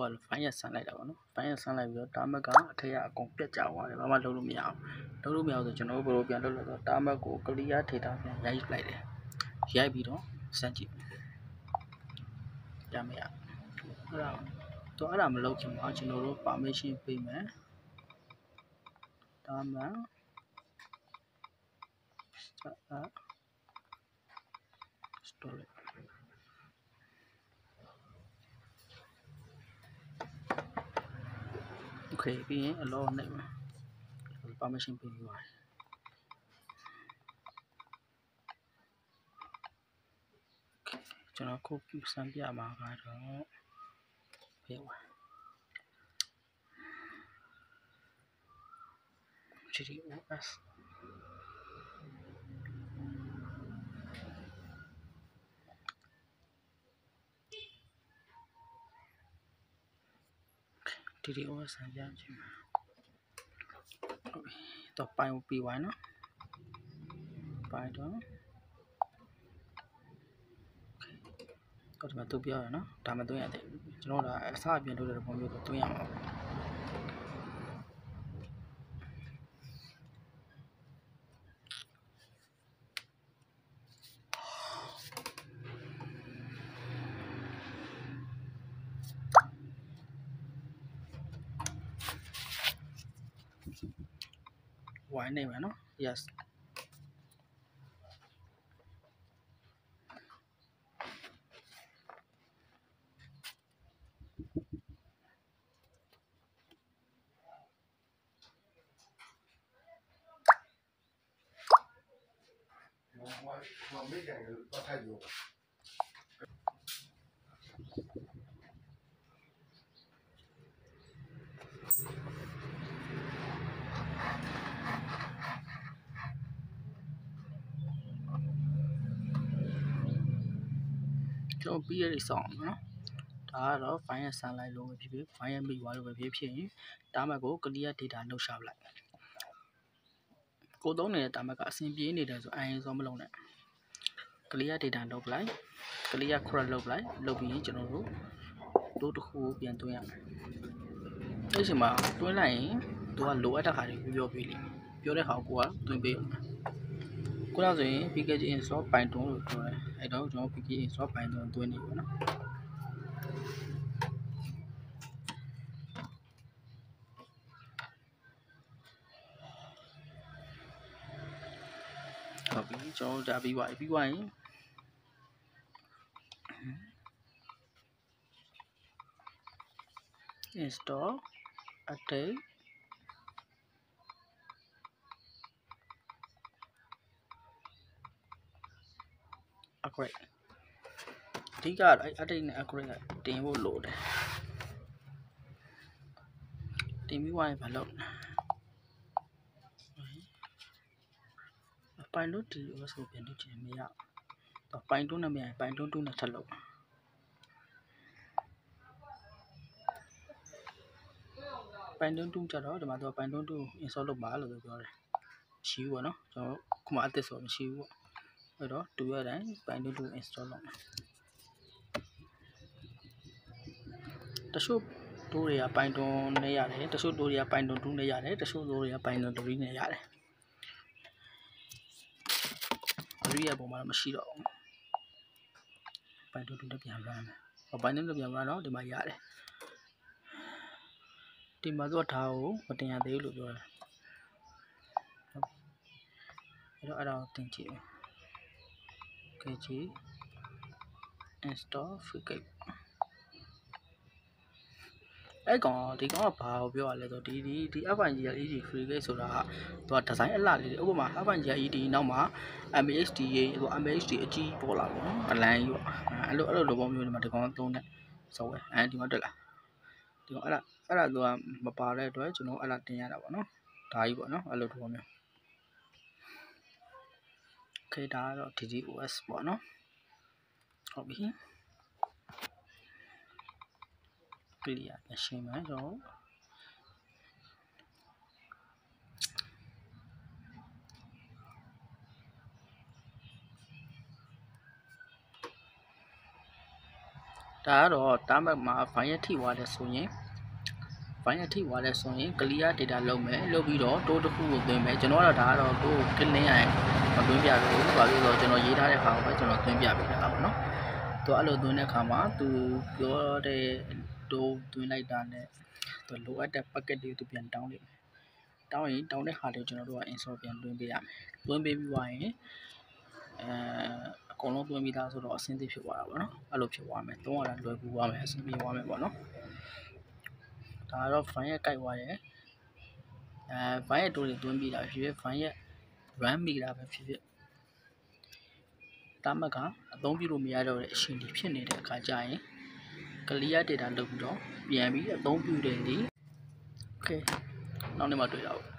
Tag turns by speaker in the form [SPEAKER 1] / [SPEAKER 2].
[SPEAKER 1] က fine ဆန်လိုက်တာပေါ့နော် fine ဆန်လိုက်ပြီးတော့ Termux ကအထက်ကအကုန်ပြတ်ကျသွားတယ်ဘာမှလုပ်လို့မရအောင်ဆိုကျွန်တော်တို့ဘယ်လိုပြန်လုပ်လဲဆိုတော့ Termux ကို clear data ပြန်ရိုက်လိုက်တယ်ရိုက်ပြီးတော့စမ်းကြည့်ရမရအဲ့ဒါမလုပ်ခင်မှာကျွန်တော်တို့ permission ပေးမယ် Termux storage okay ပြီးရင် allow နဲ့ permission ပေးပြီးပါတယ်ကျွန်တော်ခုစမ်းပြမှာကတော့ဖေးပါ GDOS GDOS ဆန်းကြည့်မှာတော့ပိုင်ပြီးသွားနော်ပိုင်တော့ဒီမှာသူပြောရနော်ဒါမှသွင်းရတယ်ကျွန်တော်တို့အစားပြန်လုပ်တဲ့ပုံမျိုးတော့သွင်းရမှာဝိုင်းနေမှာနော် yesကျွန်တော်ပြီးရတဲ့ဆောင်နော်ဒါကတော့ file ဆန်လိုက်လို့ပဲဖြစ်ဖြစ် file မိသွားလို့ပဲဖြစ်ဖြစ်ရင် Termux ကို clear data နှုတ်ရှာပလိုက်ကိုသုံးနေတဲ့ Termux ကအဆင်ပြေနေတယ်ဆိုအရင်ဆုံးမလုပ်နဲ့ clear data နှုတ်ပလိုက် clear crop လုပ်ပလိုက်လုပ်ပြီးရင်ကျွန်တော်တို့တို့တစ်ခုပြန်သွင်းရမယ်အဲ့ဒီမှာတွင်းလိုက်ရင်သူကလိုအပ်တဲ့ခါတွေပြောပေးလိမ့်မယ်ပြောတဲ့ခါကိုကသွင်းပေးအောင်ခုနဆိုရင် package install python လို့ပြောတယ်အဲ့တော့ကျွန်တော် package install python သွင်းနေပါနော်ဟုတ်ပြီကျွန်တော်ဒါပြီးသွားရင်install update upgrade အဓိက update နဲ့ upgrade ကတင်ဖို့လိုတယ်တင်ပြီးသွားရင်မလုပ်ပိုင်လို့ဒီလိုဆိုပြန်လုပ်ချင်မရတော့ပိုင်တွန်းနဲ့မရပိုင်တွန်း2နဲ့ထပ်လုပ်ပိုင်တွန်း2ကြတော့ဒီမှာတော့ပိုင်တွန်း2 install လုပ်ပါလို့ပြောတယ်ရှိဘူးပေါ့နော်ကျွန်တော်ခုမှအသစ်ဆိုမရှိဘူးပေါ့အဲ့တော့တူရတိုင်းပိုင်တွန်း2 install လုပ်မယ်တချို့တိုးတွေကပိုင်တွန်းနဲ့ရတယ်တချို့တိုးတွေကပိုင်တွန်း2နဲ့ရတယ်တချို့တိုးတွေကပိုင်တွန်း3နဲ့ရတယ်3ရဲ့ပုံမှာတော့မရှိတော့ဘူးပိုင်တွန်း2နဲ့ပြန်လာမယ်ပိုင်တွန်း2ပြန်လာတော့ဒီမှာရတယ်ဒီမှာတော့ဒါကိုမတင်ရသေးဘူးလို့ပြောတယ်အဲ့တော့တင်ကြည့် kg install frigate အဲ့ကောင်ဒီကောင်ကဘာကိုပြောရလဲဆိုဒီ FIGLED frigate ဆိုတာကသူကဒီဇိုင်းအလှလေးဥပမာ FIGLED နောက်မှာ MHD ရေသူ MHD အကြီးပေါ်လာပေါ့နော်အလန်းကြီးပေါ့အဲ့လိုလိုပုံမျိုးဒီမှာဒီကောင်သုံးတဲ့ software ဒီမှာတွေ့လားဒီကောင်အဲ့ဒါသူကမပါတဲ့အတွက်ကျွန်တော်အဲ့ဒါတင်ရတာပေါ့နော်ဒါကြီးပေါ့နော်အဲ့လိုပုံမျိုးခေဒါကတော့ DDoS ပေါ့နော်ဟုတ်ပြီ clear ရှင်းမယ်ကျွန်တော်ဒါကတော့တားမက်မှာ file ရထိသွားတယ်ဆိုရင် clear data လုပ်မယ်လုပ်ပြီးတော့တိုးတစ်ခုကိုသွင်းမယ်ကျွန်တော်ကတော့ဒါကတော့ကို clean ရရင်မသွင်းပြဘူးဘာလို့လဲဆိုတော့ကျွန်တော်ရေးထားတဲ့ခါကိုပဲကျွန်တော်သွင်းပြပေးတာပါနော်သူအဲ့လိုသွင်းတဲ့ခါမှာသူပြောတဲ့တိုးသွင်းလိုက်တာနဲ့သူလိုအပ်တဲ့ packet တွေသူပြန်တောင်းလိုက်မယ်တောင်းတဲ့ဟာတွေကျွန်တော်တို့က install ပြန်သွင်းပေးရမယ်သွင်းပေးပြီးသွားရင်အကုန်လုံးသွင်းပြီးသားဆိုတော့အဆင်သင့်ဖြစ်သွားတာပေါ့နော်အဲ့လိုဖြစ်သွားမယ်သုံးရတာလွယ်ကူသွားမယ်အဆင်ပြေသွားမယ်ပေါ့နော်ဒါတော့ file ရဲ့ကြိုက်သွားတယ်file ရဲ့တိုးတွေသွင်းပြီးတာဖြစ်ဖြစ် file ရဲ့ run မိတာပဲဖြစ်ဖြစ်တာမက်ကအသုံးပြုလို့မရတော့တဲ့အချိန်တွေဖြစ်နေတဲ့အခါကျရင် clear data လုပ်ပြီးတော့ပြန်ပြီးအသုံးပြုတယ်လေ okay နောက်နေ့မှတွေ့တာပေါ့